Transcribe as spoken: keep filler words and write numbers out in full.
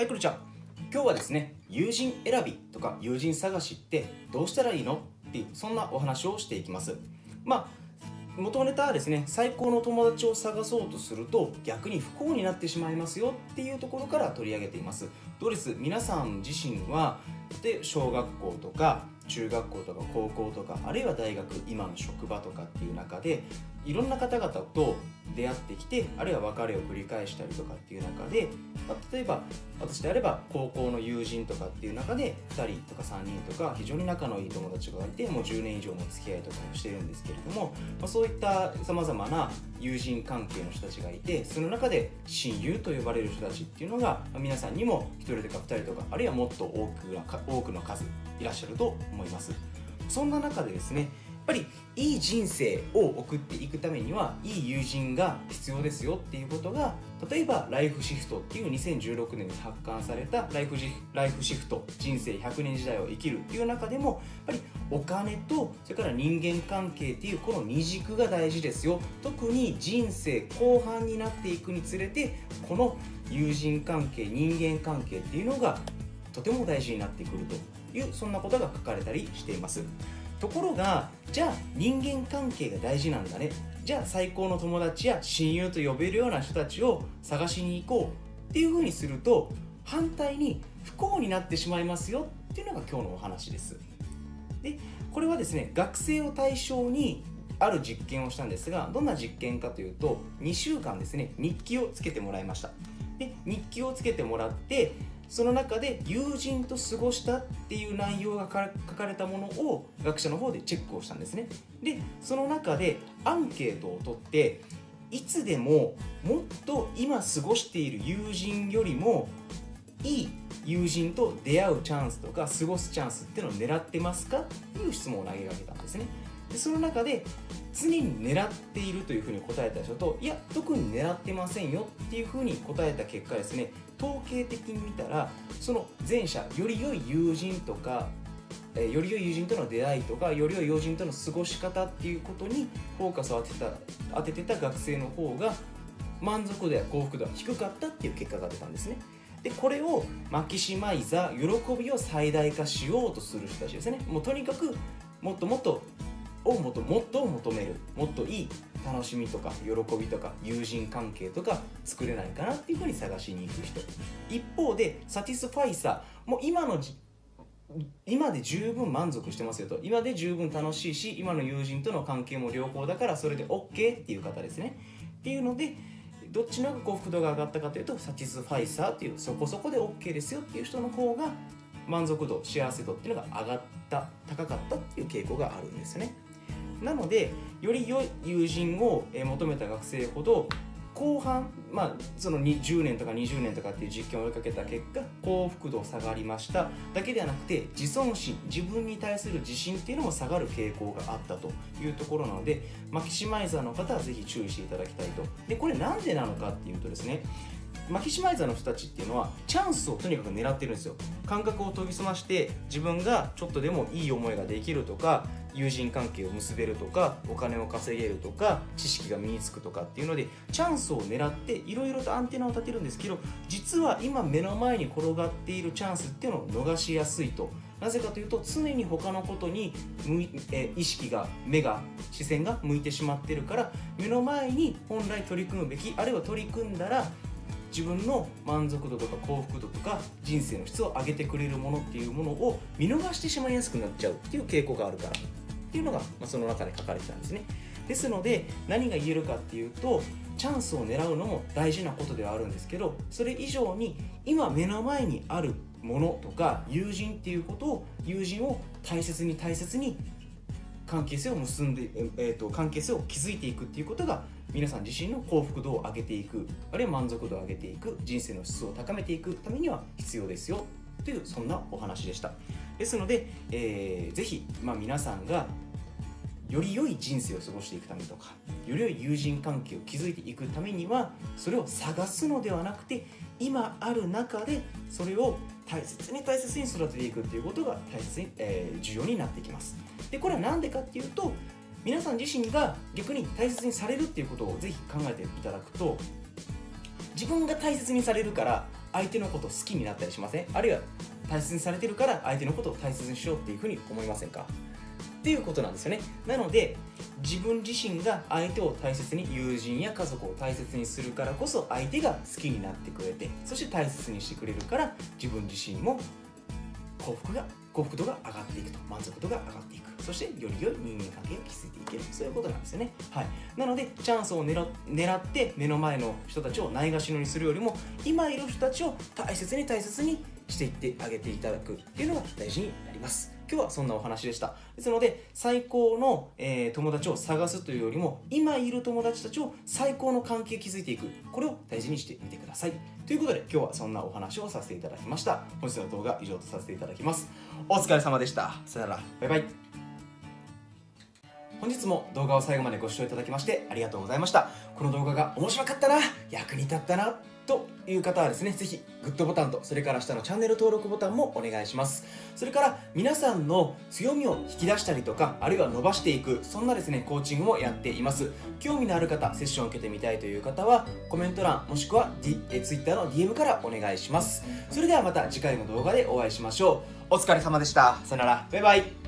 はい、こんにちは。今日はですね、友人選びとか友人探しってどうしたらいいのっていう、そんなお話をしていきます。まあ、元ネタはですね、最高の友達を探そうとすると逆に不幸になってしまいますよっていうところから取り上げています。どうです？皆さん自身はで小学校とか中学校とか高校とか、あるいは大学、今の職場とかっていう中でいろんな方々と出会ってきて、あるいは別れを繰り返したりとかっていう中で、まあ、例えば私であれば高校の友人とかっていう中でふたりとかさんにんとか非常に仲のいい友達がいて、もうじゅうねん以上の付き合いとかをしているんですけれども、まあ、そういったさまざまな友人関係の人たちがいて、その中で親友と呼ばれる人たちっていうのが、まあ、皆さんにもひとりとかふたりとか、あるいはもっと多くな多くの数いらっしゃると思います。そんな中でですね、やっぱりいい人生を送っていくためにはいい友人が必要ですよっていうことが、例えばライフシフトっていうにせんじゅうろくねんに発刊されたライフジライフシフト人生ひゃくねん時代を生きるっていう中でも、やっぱりお金とそれから人間関係っていうこの二軸が大事ですよ。特に人生後半になっていくにつれて、この友人関係、人間関係っていうのがとても大事になってくるという、そんなことが書かれたりしています。ところが、じゃあ人間関係が大事なんだね、じゃあ最高の友達や親友と呼べるような人たちを探しに行こうっていうふうにすると、反対に不幸になってしまいますよっていうのが今日のお話です。で、これはですね、学生を対象にある実験をしたんですが、どんな実験かというと、にしゅうかんですね、日記をつけてもらいました。で、日記をつけてもらって、その中で友人と過ごしたっていう内容が書かれたものを学者の方でチェックをしたんですね。で、その中でアンケートを取って、いつでももっと今過ごしている友人よりもいい友人と出会うチャンスとか過ごすチャンスっていうのを狙ってますかっていう質問を投げかけたんですね。で、その中で常に狙っているというふうに答えた人と、いや特に狙ってませんよっていうふうに答えた結果ですね、統計的に見たらその前者、より良い友人とか、えー、より良い友人との出会いとか、より良い友人との過ごし方っていうことにフォーカスを当てた当ててた学生の方が満足度や幸福度は低かったっていう結果が出たんですね。で、これをマキシマイザー、喜びを最大化しようとする人たちですね。もうとにかくもっともっとをもっともっと求める、もっといい楽しみとか喜びとか友人関係とか作れないかなっていうふうに探しに行く人。一方でサティスファイサー、もう今の今で十分満足してますよと、今で十分楽しいし、今の友人との関係も良好だからそれで OK っていう方ですね。っていうので、どっちの幸福度が上がったかというと、サティスファイサーっていうそこそこで OK ですよっていう人の方が満足度、幸せ度っていうのが上がった、高かったっていう傾向があるんですね。なので、より良い友人を求めた学生ほど後半、まあ、そのじゅうねんとかにじゅうねんとかっていう実験を追いかけた結果、幸福度下がりましただけではなくて、自尊心、自分に対する自信っていうのも下がる傾向があったというところなので、マキシマイザーの方はぜひ注意していただきたいと。で、これなんでなのかっていうとですね、マキシマイザーの人たちっていうのはチャンスをとにかく狙ってるんですよ。感覚を研ぎ澄まして、自分がちょっとでもいい思いができるとか、友人関係を結べるとか、お金を稼げるとか、知識が身につくとかっていうのでチャンスを狙っていろいろとアンテナを立てるんですけど、実は今目の前に転がっているチャンスっていうのを逃しやすいと。なぜかというと、常に他のことに向いえ意識が、目が、視線が向いてしまってるから、目の前に本来取り組むべき、あるいは取り組んだら自分の満足度とか幸福度とか人生の質を上げてくれるものっていうものを見逃してしまいやすくなっちゃうっていう傾向があるからっていうのが、まあ、その中で書かれてたんですね。ですので、何が言えるかっていうと、チャンスを狙うのも大事なことではあるんですけど、それ以上に今目の前にあるものとか友人っていうことを、友人を大切に大切に関係性を結んで、えーと、関係性を築いていくっていうことが、皆さん自身の幸福度を上げていく、あるいは満足度を上げていく、人生の質を高めていくためには必要ですよという、そんなお話でした。ですので、えー、ぜひ、まあ、皆さんがより良い人生を過ごしていくためとか、より良い友人関係を築いていくためには、それを探すのではなくて、今ある中でそれを大切に大切に育てていくっていうことが大切に、えー、重要になってきます。で、これは何でかっていうと、皆さん自身が逆に大切にされるっていうことをぜひ考えていただくと、自分が大切にされるから相手のことを好きになったりしません？あるいは大切にされてるから相手のことを大切にしようっていうふうに思いませんか？っていうことなんですよね。なので自分自身が相手を大切に、友人や家族を大切にするからこそ相手が好きになってくれて、そして大切にしてくれるから自分自身も幸福が幸福度が上がっていくと、満足度が上がっていく、そしてより良い人間関係を築いていける、そういうことなんですよね。はい、なのでチャンスを狙狙って目の前の人たちをないがしろにするよりも、今いる人たちを大切に大切にしていってあげていただくっていうのが大事になります。今日はそんなお話でした。ですので最高の、えー、友達を探すというよりも、今いる友達たちを最高の関係を築いていく、これを大事にしてみてください。ということで今日はそんなお話をさせていただきました。本日の動画は以上とさせていただきます。お疲れ様でした。さよなら、バイバイ。本日も動画を最後までご視聴いただきましてありがとうございました。この動画が面白かったな、役に立ったなという方はですね、ぜひグッドボタンと、それから下のチャンネル登録ボタンもお願いします。それから皆さんの強みを引き出したりとか、あるいは伸ばしていく、そんなですねコーチングもやっています。興味のある方、セッションを受けてみたいという方はコメント欄もしくは、D、え Twitter の ディーエム からお願いします。それではまた次回の動画でお会いしましょう。お疲れ様でした。さよなら、バイバイ。